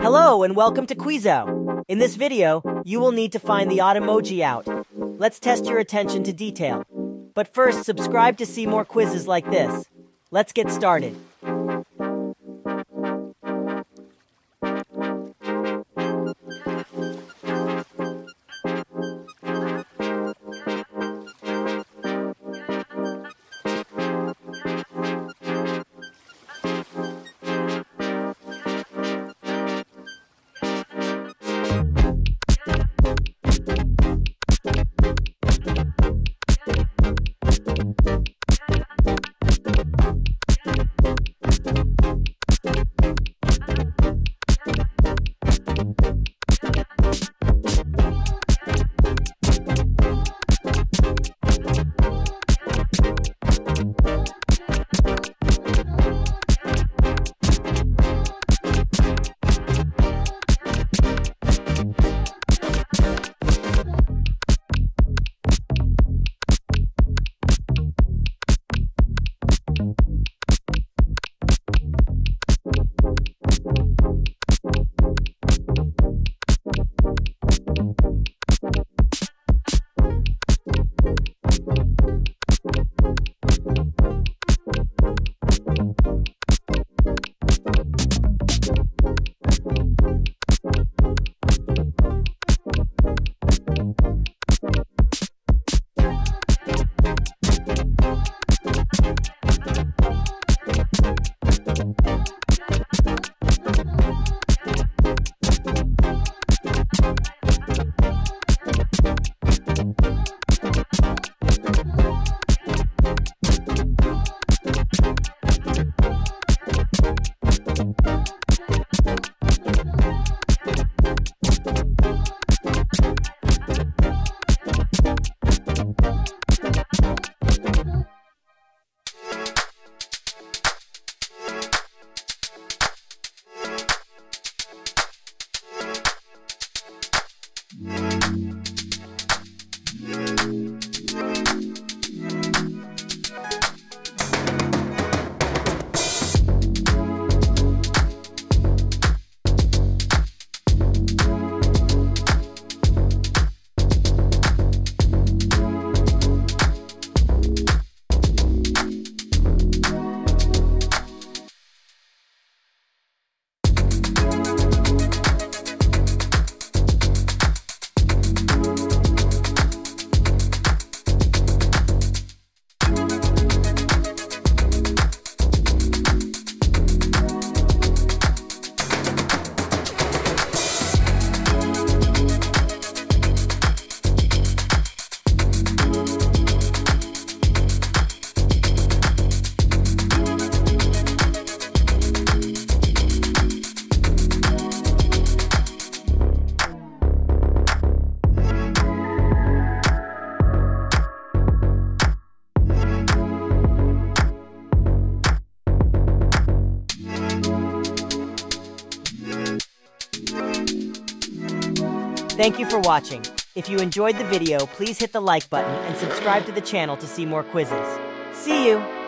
Hello and welcome to qUIzoW. In this video, you will need to find the odd emoji out. Let's test your attention to detail. But first, subscribe to see more quizzes like this. Let's get started. Thank you for watching. If you enjoyed the video, please hit the like button and subscribe to the channel to see more quizzes. See you!